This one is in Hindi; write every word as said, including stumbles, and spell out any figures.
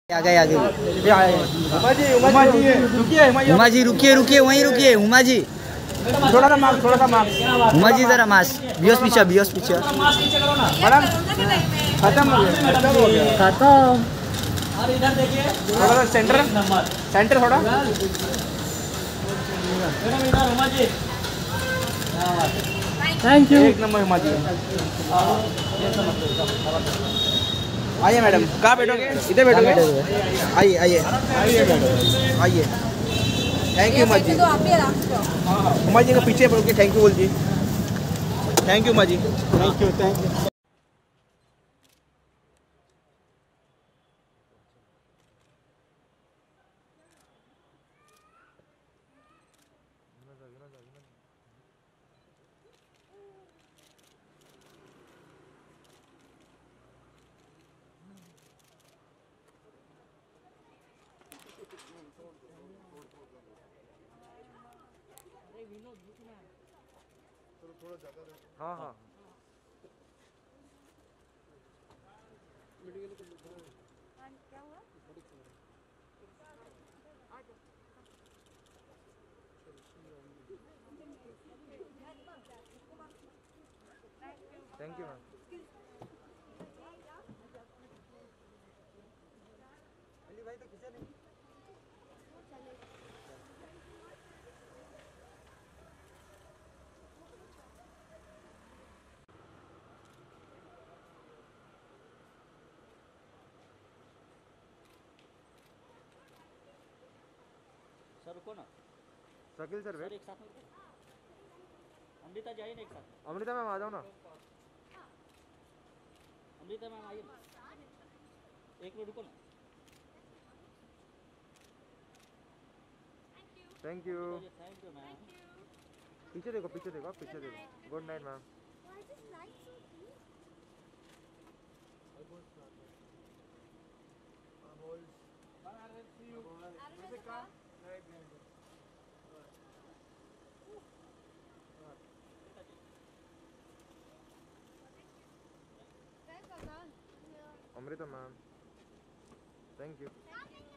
आ गए आ गए उमा जी उमा जी रुकिए उमा जी रुकिए रुकिए वहीं रुकिए उमा जी थोड़ा सा मार्क्स थोड़ा सा मार्क्स उमा जी जरा मास बियोस पीछे बियोस पीछे मैडम खत्म हो गया खत्म हो गया खत्म और इधर देखिए थोड़ा सा सेंटर सेंटर थोड़ा उमा जी थैंक यू एक नंबर उमा जी आइए मैडम कहाँ बैठोगे इधर बैठोगे आइए आइए आइए मैडम आइए थैंक यू उमा जी उमा जी का पीछे पड़ के थैंक यू बोल जी thank you Uma ji thank you thank you हाँ हाँ थैंक यू मैम भाई तो खींचा नहीं सर रुको ना शकील सर सर एक साथ में अमृता जाइए ना एक साथ अमृता मैम आ जाओ ना अमृता मैम आइए ना एक मिनट रुको ना thank you thank you ma'am पीछे देखो पीछे देखो पीछे देखो good night ma'am Amrita ma'am thank you